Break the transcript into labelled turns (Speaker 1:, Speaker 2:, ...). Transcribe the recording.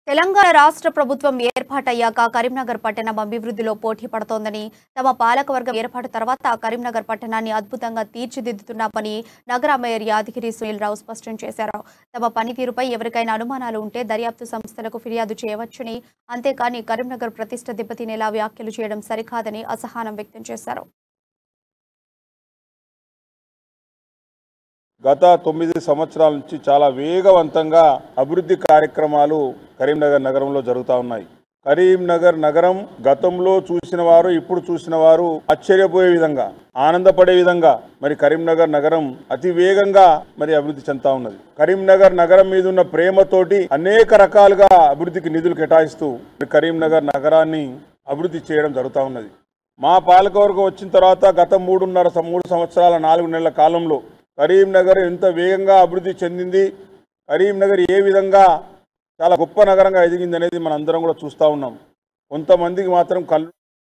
Speaker 1: తెలంగాణ రాష్ట్ర ప్రభుత్వం ఏర్పాటయ్యాక కరీంనగర్ పట్టణం అభివృద్ధిలో పోటీ పడుతోందని, తమ పాలకవర్గం ఏర్పాటు తర్వాత కరీంనగర్ పట్టణాన్ని అద్భుతంగా తీర్చిదిద్దుతున్నామని నగర మేయర్ యాదగిరి సునీల్ రావు స్పష్టం చేశారు. తమ పనితీరుపై ఎవరికైనా అనుమానాలు ఉంటే దర్యాప్తు సంస్థలకు ఫిర్యాదు చేయవచ్చని, అంతేకాని కరీంనగర్ ప్రతిష్ట దెబ్బతినేలా వ్యాఖ్యలు చేయడం సరికాదని అసహనం వ్యక్తం చేశారు.
Speaker 2: గత 9 సంవత్సరాల నుంచి చాలా వేగవంతంగా అభివృద్ధి కార్యక్రమాలు కరీంనగర్ నగరంలో జరుగుతూ ఉన్నాయి. కరీంనగర్ నగరం గతంలో చూసిన వారు ఇప్పుడు చూసిన వారు ఆశ్చర్యపోయే విధంగా, ఆనందపడే విధంగా మరి కరీంనగర్ నగరం అతి వేగంగా మరి అభివృద్ధి చెందుతా ఉన్నది. కరీంనగర్ నగరం మీద ఉన్న ప్రేమతోటి అనేక రకాలుగా అభివృద్ధికి నిధులు కేటాయిస్తూ కరీంనగర్ నగరాన్ని అభివృద్ధి చేయడం జరుగుతూ ఉన్నది. మా పాలకవర్గం వచ్చిన తర్వాత గత 3 సంవత్సరాల 4 నెలల కాలంలో కరీంనగర్ ఎంత వేగంగా అభివృద్ధి చెందింది, కరీంనగర్ ఏ విధంగా చాలా గొప్ప నగరంగా ఎదిగింది అనేది మనం అందరం కూడా చూస్తూ ఉన్నాం. కొంతమందికి మాత్రం కళ్ళు